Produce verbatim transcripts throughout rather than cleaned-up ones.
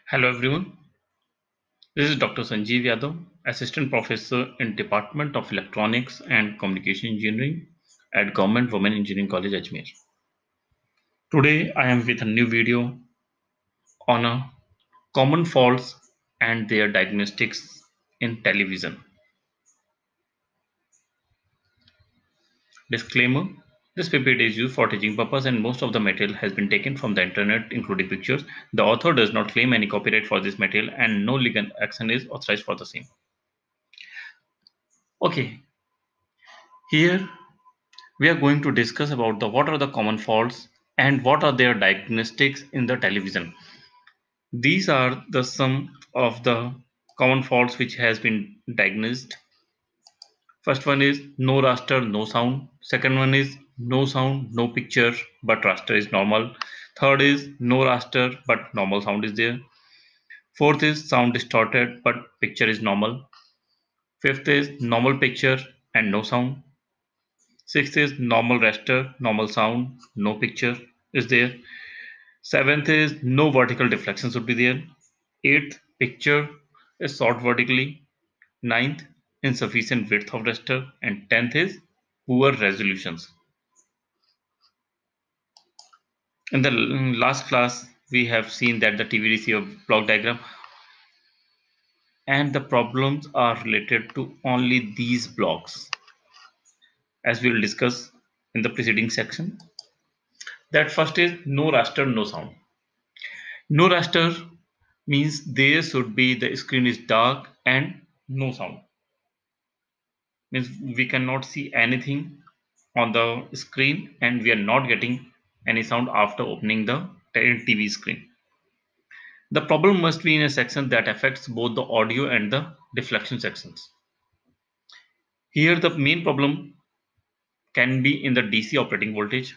Hello everyone, this is Doctor Sanjeev Yadav, Assistant Professor in Department of Electronics and Communication Engineering at Government Women Engineering College, Ajmer. Today I am with a new video on a common faults and their diagnostics in television. Disclaimer: this P P T is used for teaching purpose and most of the material has been taken from the internet including pictures. The author does not claim any copyright for this material and no legal action is authorized for the same. Okay, here we are going to discuss about the what are the common faults and what are their diagnostics in the television. These are the some of the common faults which has been diagnosed. First one is no raster, no sound. Second one is no sound, no picture, but raster is normal. Third is no raster, but normal sound is there. Fourth is sound distorted, but picture is normal. Fifth is normal picture and no sound. Sixth is normal raster, normal sound, no picture is there. Seventh is no vertical deflection should be there. Eighth, picture is short vertically. Ninth, insufficient width of raster. And tenth is poor resolutions. In the last class, we have seen that the T V receiver block diagram and the problems are related to only these blocks, as we will discuss in the preceding section. That first is no raster, no sound. No raster means there should be the screen is dark and no sound. Means we cannot see anything on the screen and we are not getting any sound after opening the T V screen. The problem must be in a section that affects both the audio and the deflection sections. Here the main problem can be in the D C operating voltage,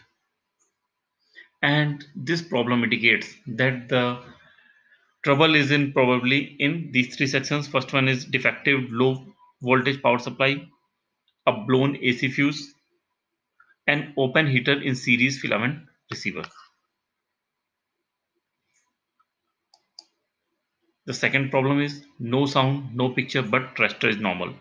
and this problem indicates that the trouble is in probably in these three sections. First one is defective low voltage power supply, a blown A C fuse, an open heater in series filament receiver. The second problem is no sound, no picture, but raster is normal.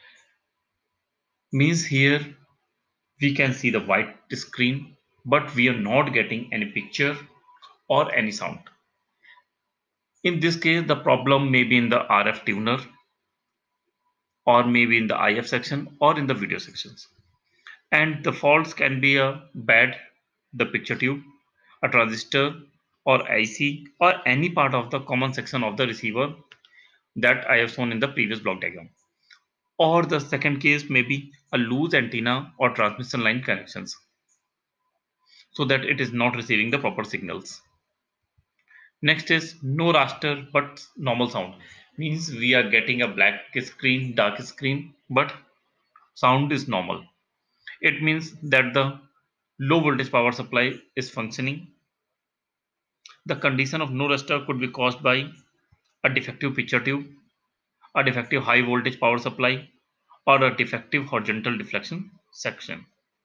Means here we can see the white screen, but we are not getting any picture or any sound. In this case, the problem may be in the R F tuner, or maybe in the I F section, or in the video sections. And the faults can be a bad, the picture tube, a transistor, or I C, or any part of the common section of the receiver that I have shown in the previous block diagram. Or the second case may be a loose antenna or transmission line connections, so that it is not receiving the proper signals. Next is no raster but normal sound. Means we are getting a black screen, dark screen, but sound is normal. It means that the low voltage power supply is functioning. The condition of no raster could be caused by a defective picture tube, a defective high voltage power supply, or a defective horizontal deflection section.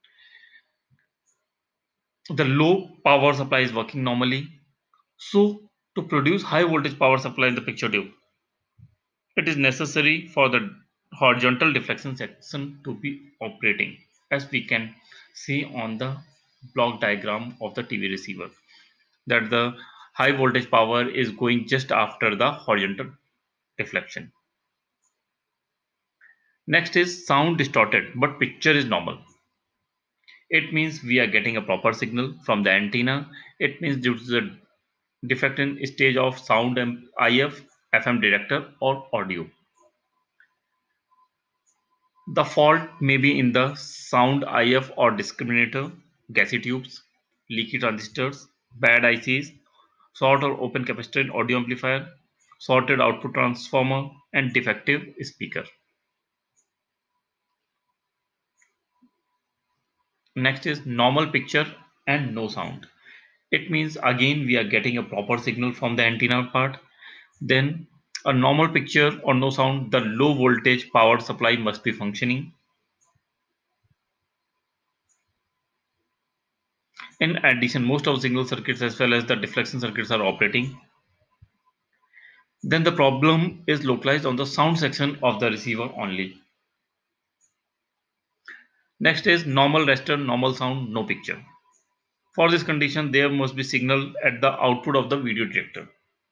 The low power supply is working normally. So to produce high voltage power supply in the picture tube, it is necessary for the horizontal deflection section to be operating, as we can see on the block diagram of the T V receiver, that the high voltage power is going just after the horizontal deflection. Next is sound distorted but picture is normal. It means we are getting a proper signal from the antenna. It means due to the defect in stage of sound and I F, F M detector or audio. The fault may be in the sound I F or discriminator, gassy tubes, leaky transistors, bad I Cs, short or open capacitor in audio amplifier, shorted output transformer, and defective speaker. Next is normal picture and no sound. It means again we are getting a proper signal from the antenna part. Then a normal picture or no sound, the low voltage power supply must be functioning. In addition, most of the signal circuits as well as the deflection circuits are operating. then the problem is localized on the sound section of the receiver only. Next is normal raster, normal sound, no picture. For this condition, there must be signal at the output of the video detector.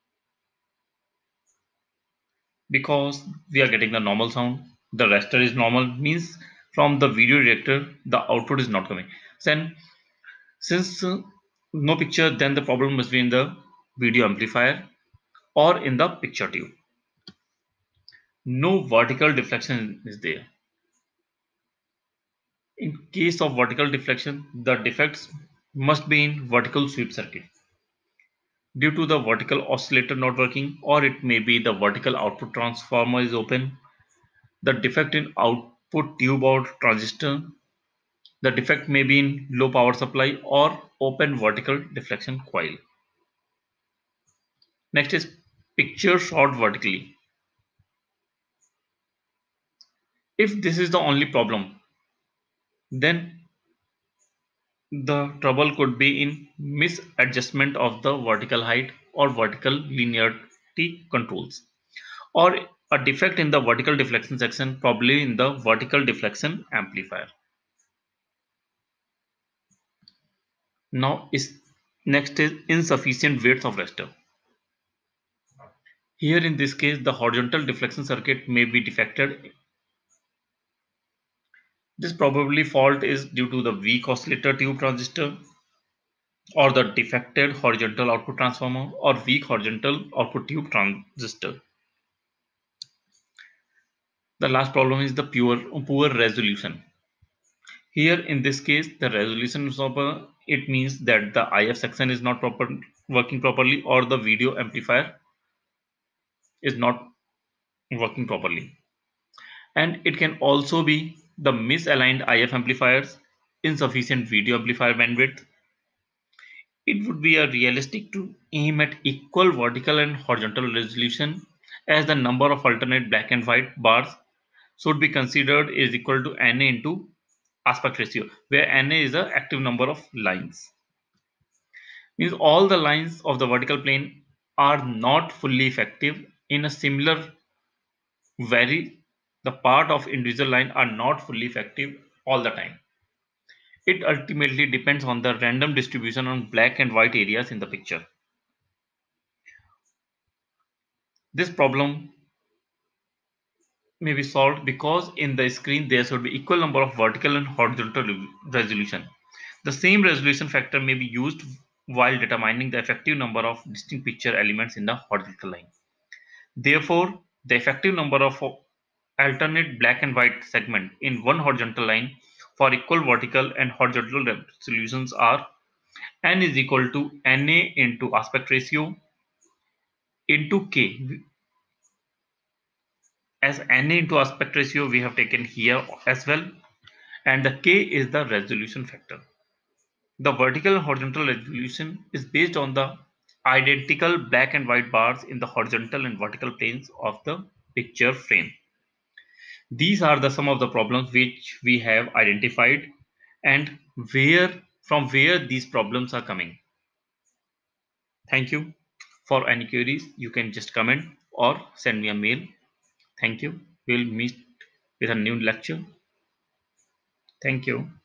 Because we are getting the normal sound, the raster is normal, means from the video detector, the output is not coming. Then, since uh, no picture, then the problem must be in the video amplifier or in the picture tube. No vertical deflection is there. In case of vertical deflection, the defects must be in vertical sweep circuit due to the vertical oscillator not working, or it may be the vertical output transformer is open, the defect in output tube or transistor, the defect may be in low power supply or open vertical deflection coil. Next is picture short vertically. If this is the only problem, then the trouble could be in misadjustment of the vertical height or vertical linearity controls, or a defect in the vertical deflection section, probably in the vertical deflection amplifier. Now is next is insufficient width of raster. Here in this case, the horizontal deflection circuit may be defected. This probably fault is due to the weak oscillator tube transistor, or the defected horizontal output transformer, or weak horizontal output tube transistor. The last problem is the pure poor resolution. Here in this case, the resolution is proper. It means that the I F section is not proper working properly, or the video amplifier is not working properly. And it can also be the misaligned I F amplifiers, insufficient video amplifier bandwidth. It would be a realistic to aim at equal vertical and horizontal resolution, as the number of alternate black and white bars should be considered is equal to N A into aspect ratio, where N A is the active number of lines. Means all the lines of the vertical plane are not fully effective. In a similar way, the part of individual line are not fully effective all the time. It ultimately depends on the random distribution on black and white areas in the picture. This problem may be solved because in the screen there should be equal number of vertical and horizontal resolution. The same resolution factor may be used while determining the effective number of distinct picture elements in the horizontal line. Therefore, the effective number of alternate black and white segment in one horizontal line for equal vertical and horizontal resolutions are N is equal to N A into aspect ratio into K. As N A into aspect ratio we have taken here as well, and the K is the resolution factor. The vertical and horizontal resolution is based on the identical black and white bars in the horizontal and vertical planes of the picture frame. These are the some of the problems which we have identified, and where from where these problems are coming. Thank you. For any queries, you can just comment or send me a mail. Thank you. We'll meet with a new lecture. Thank you.